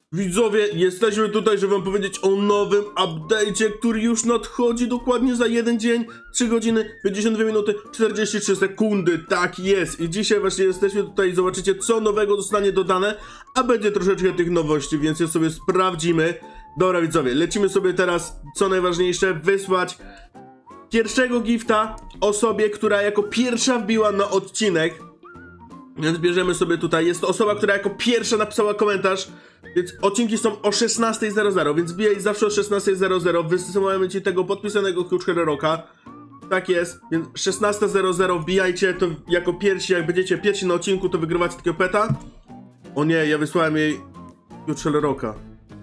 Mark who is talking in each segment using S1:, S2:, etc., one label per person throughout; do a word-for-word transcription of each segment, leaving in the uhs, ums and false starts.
S1: Widzowie, jesteśmy tutaj, żeby wam powiedzieć o nowym update'cie, który już nadchodzi dokładnie za jeden dzień, trzy godziny, pięćdziesiąt dwie minuty, czterdzieści trzy sekundy, tak jest. I dzisiaj właśnie jesteśmy tutaj i zobaczycie, co nowego zostanie dodane, a będzie troszeczkę tych nowości, więc je sobie sprawdzimy. Dobra widzowie, lecimy sobie teraz, co najważniejsze, wysłać pierwszego gifta osobie, która jako pierwsza wbiła na odcinek. Więc bierzemy sobie tutaj, jest to osoba, która jako pierwsza napisała komentarz, więc odcinki są o szesnastej zero zero, więc wbijaj zawsze o szesnastej zero zero, wysyłamy ci tego podpisanego Huge Hero Rocka. Tak jest, więc szesnasta zero zero wbijajcie, to jako pierwsi, jak będziecie pierwsi na odcinku, to wygrywacie takiego peta. O nie, ja wysłałem jej Huge Hero Rocka.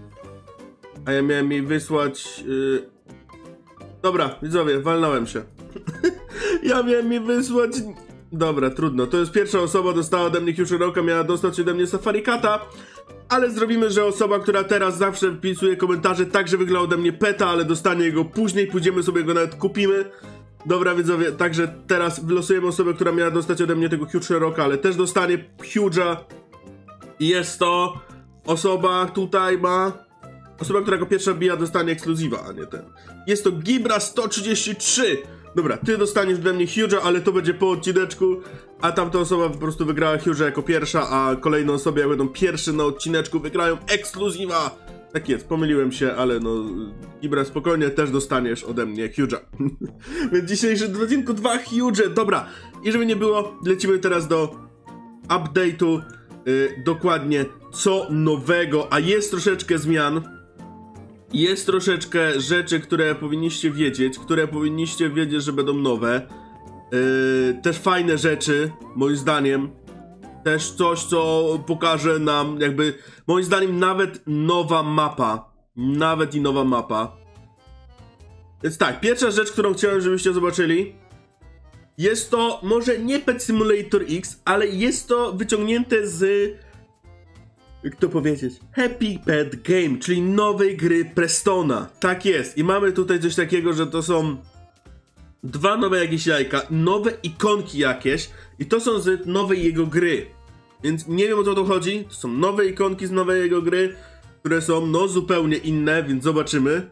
S1: A ja miałem jej wysłać... Yy... Dobra, widzowie, walnąłem się. Ja miałem jej wysłać... Dobra, trudno. To jest pierwsza osoba, dostała ode mnie Huge Rocka, miała dostać ode mnie Safari Cata. Ale zrobimy, że osoba, która teraz zawsze wpisuje komentarze, także wygląda ode mnie peta, ale dostanie go później, pójdziemy sobie go nawet kupimy. Dobra widzowie, także teraz wylosujemy osobę, która miała dostać ode mnie tego Huge Rocka, ale też dostanie Huge'a. I jest to osoba, tutaj ma... Osoba, która jako pierwsza bija, dostanie ekskluzywa, a nie ten. Jest to Gibra sto trzydzieści trzy. Dobra, ty dostaniesz ode mnie Huge'a, ale to będzie po odcineczku, a tamta osoba po prostu wygrała Huge'a jako pierwsza, a kolejne osoby, jak będą pierwsze na odcineczku, wygrają ekskluzywa. Tak jest, pomyliłem się, ale no, Gibra, spokojnie, też dostaniesz ode mnie Huge'a. Więc dzisiejszy odcinku dwa Huge'e, dobra. I żeby nie było, lecimy teraz do update'u, yy, dokładnie co nowego, a jest troszeczkę zmian. Jest troszeczkę rzeczy, które powinniście wiedzieć, które powinniście wiedzieć, że będą nowe. Yy, też fajne rzeczy, moim zdaniem. Też coś, co pokaże nam, jakby, moim zdaniem, nawet nowa mapa. Nawet i nowa mapa. Więc tak, pierwsza rzecz, którą chciałem, żebyście zobaczyli. Jest to, może nie Pet Simulator X, ale jest to wyciągnięte z... Jak to powiedzieć? Happy Pet Game, czyli nowej gry Prestona. Tak jest. I mamy tutaj coś takiego, że to są dwa nowe jakieś jajka, nowe ikonki jakieś i to są z nowej jego gry. Więc nie wiem, o co tu chodzi. To są nowe ikonki z nowej jego gry, które są no zupełnie inne, więc zobaczymy.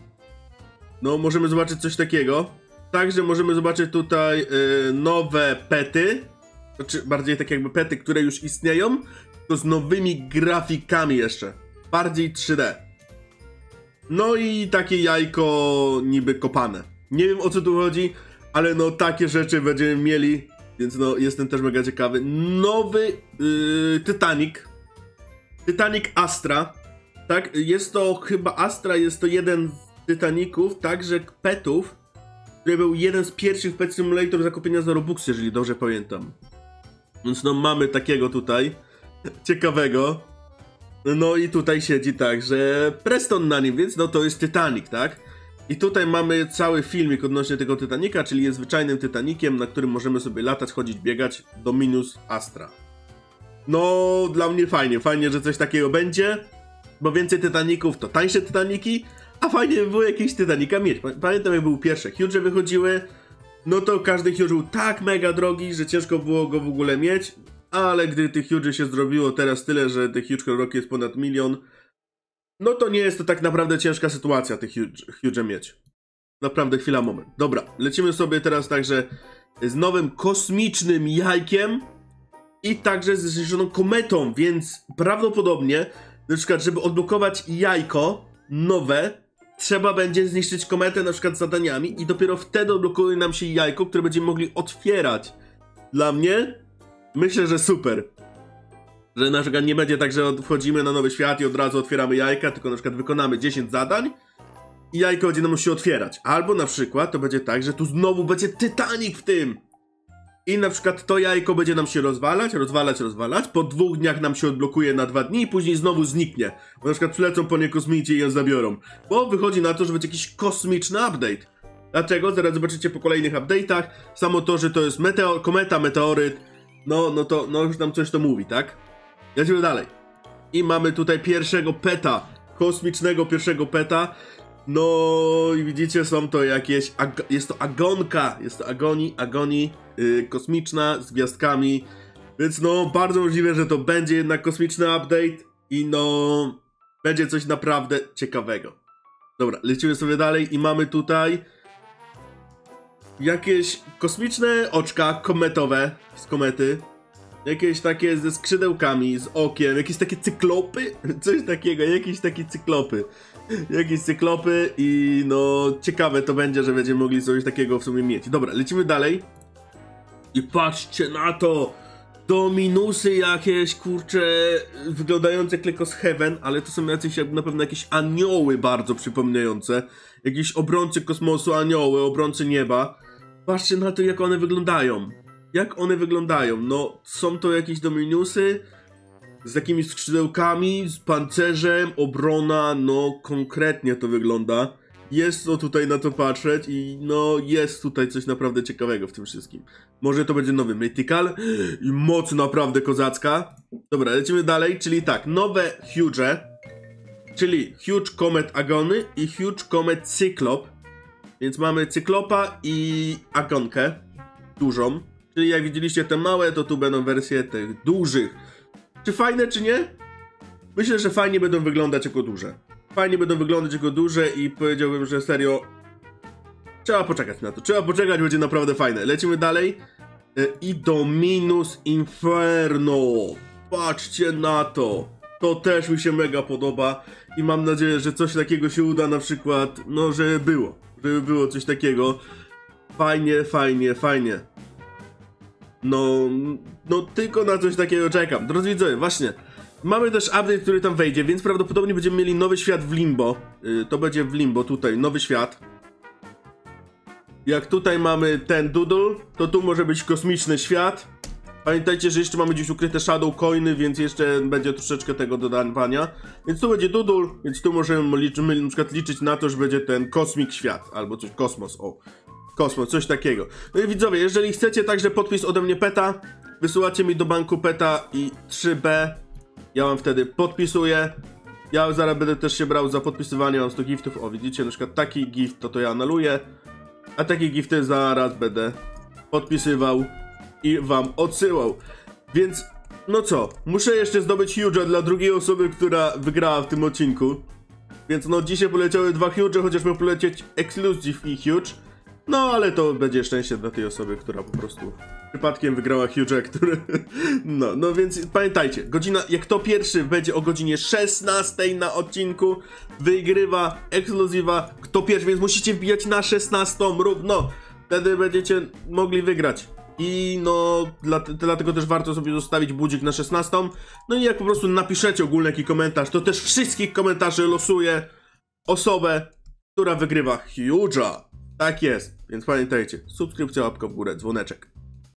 S1: No, możemy zobaczyć coś takiego. Także możemy zobaczyć tutaj yy, nowe pety. Znaczy bardziej tak jakby pety, które już istnieją. To z nowymi grafikami jeszcze. Bardziej trzy D. No i takie jajko niby kopane. Nie wiem, o co tu chodzi, ale no takie rzeczy będziemy mieli, więc no jestem też mega ciekawy. Nowy yy, Titanic. Titanic Astra. Tak, jest to chyba Astra, jest to jeden z Titaników, także petów, który był jeden z pierwszych Pet Simulator zakupienia za Robux, jeżeli dobrze pamiętam. Więc no mamy takiego tutaj. Ciekawego. No i tutaj siedzi także Preston na nim, więc no to jest Titanic, tak? I tutaj mamy cały filmik odnośnie tego Titanica, czyli jest zwyczajnym Titanikiem, na którym możemy sobie latać, chodzić, biegać do minus Astra. No, dla mnie fajnie, fajnie, że coś takiego będzie, bo więcej Titaników to tańsze Titaniki, a fajnie by było jakieś Titanica mieć. Pamiętam, jak były pierwsze Huge wychodziły, no to każdy Huge był tak mega drogi, że ciężko było go w ogóle mieć. Ale gdy tych Huge się zrobiło teraz tyle, że tych Huge Rock jest ponad milion, no to nie jest to tak naprawdę ciężka sytuacja tych Huge, Huge mieć. Naprawdę chwila, moment. Dobra, lecimy sobie teraz także z nowym kosmicznym jajkiem i także z zniszczoną kometą, więc prawdopodobnie, na przykład, żeby odblokować jajko nowe, trzeba będzie zniszczyć kometę na przykład z zadaniami i dopiero wtedy odblokuje nam się jajko, które będziemy mogli otwierać. Dla mnie... Myślę, że super. Że na przykład nie będzie tak, że wchodzimy na nowy świat i od razu otwieramy jajka, tylko na przykład wykonamy dziesięć zadań i jajko będzie nam się otwierać. Albo na przykład to będzie tak, że tu znowu będzie Titanic w tym. I na przykład to jajko będzie nam się rozwalać, rozwalać, rozwalać. Po dwóch dniach nam się odblokuje na dwa dni i później znowu zniknie. Bo na przykład przylecą po nie kosmici i ją zabiorą. Bo wychodzi na to, że będzie jakiś kosmiczny update. Dlaczego? Zaraz zobaczycie po kolejnych update'ach. Samo to, że to jest meteor, kometa, meteoryt. No, no to, no już nam coś to mówi, tak? Lecimy dalej. I mamy tutaj pierwszego peta. Kosmicznego pierwszego peta. No i widzicie, są to jakieś... Jest to agonka. Jest to agoni, agoni yy, kosmiczna z gwiazdkami. Więc no, bardzo możliwe, że to będzie jednak kosmiczny update. I no... Będzie coś naprawdę ciekawego. Dobra, lecimy sobie dalej i mamy tutaj jakieś kosmiczne oczka kometowe z komety. Jakieś takie ze skrzydełkami, z okiem, jakieś takie cyklopy, coś takiego, jakieś takie cyklopy. Jakieś cyklopy i no ciekawe to będzie, że będziemy mogli coś takiego w sumie mieć. Dobra, lecimy dalej. I patrzcie na to! Dominusy jakieś, kurcze, wyglądające jak Lekos Heaven, ale to są jacyś na pewno jakieś anioły bardzo przypominające. Jakieś obrońcy kosmosu, anioły, obrońcy nieba. Patrzcie na to, jak one wyglądają. Jak one wyglądają? No, są to jakieś Dominusy z takimi skrzydełkami, z pancerzem, obrona, no konkretnie to wygląda. Jest to tutaj na to patrzeć i no jest tutaj coś naprawdę ciekawego w tym wszystkim. Może to będzie nowy Mythical i moc naprawdę kozacka. Dobra, lecimy dalej, czyli tak, nowe Huge, czyli Huge Comet Agony i Huge Comet Cyclop. Więc mamy Cyklopa i Agonkę, dużą. Czyli jak widzieliście te małe, to tu będą wersje tych dużych. Czy fajne, czy nie? Myślę, że fajnie będą wyglądać jako duże. Fajnie będą wyglądać jako duże i powiedziałbym, że serio trzeba poczekać na to. Trzeba poczekać, będzie naprawdę fajne. Lecimy dalej. I Dominus Inferno. Patrzcie na to. To też mi się mega podoba i mam nadzieję, że coś takiego się uda na przykład, no żeby było. Żeby było coś takiego. Fajnie, fajnie, fajnie. No, no tylko na coś takiego czekam. Drodzy widzowie, właśnie. Mamy też update, który tam wejdzie, więc prawdopodobnie będziemy mieli nowy świat w Limbo. Yy, to będzie w Limbo tutaj, nowy świat. Jak tutaj mamy ten doodle, to tu może być kosmiczny świat. Pamiętajcie, że jeszcze mamy gdzieś ukryte shadow coiny, więc jeszcze będzie troszeczkę tego dodawania. Więc tu będzie doodle, więc tu możemy liczymy, na przykład liczyć na to, że będzie ten kosmik świat, albo coś, kosmos, o. Kosmos, coś takiego. No i widzowie, jeżeli chcecie także podpis ode mnie peta, wysyłacie mi do banku peta i trzy B. Ja wam wtedy podpisuję. Ja zaraz będę też się brał za podpisywanie, mam sto giftów. O, widzicie, na przykład taki gift, to to ja anuluję. A takie gifty zaraz będę podpisywał i wam odsyłał. Więc, no co, muszę jeszcze zdobyć Huge'a dla drugiej osoby, która wygrała w tym odcinku. Więc no, dzisiaj poleciały dwa Huge'e, chociaż miał polecieć Exclusive i Huge. No, ale to będzie szczęście dla tej osoby, która po prostu przypadkiem wygrała Huge'a, który... No, no więc pamiętajcie, godzina, jak to pierwszy będzie o godzinie szesnastej na odcinku, wygrywa ekskluzywa, kto pierwszy, więc musicie wbijać na szesnastą równo, wtedy będziecie mogli wygrać. I no, dla, dlatego też warto sobie zostawić budzik na szesnastą. No i jak po prostu napiszecie ogólny jaki komentarz, to też wszystkich komentarzy losuję osobę, która wygrywa Huge'a. Tak jest, więc pamiętajcie, subskrypcja, łapka w górę, dzwoneczek.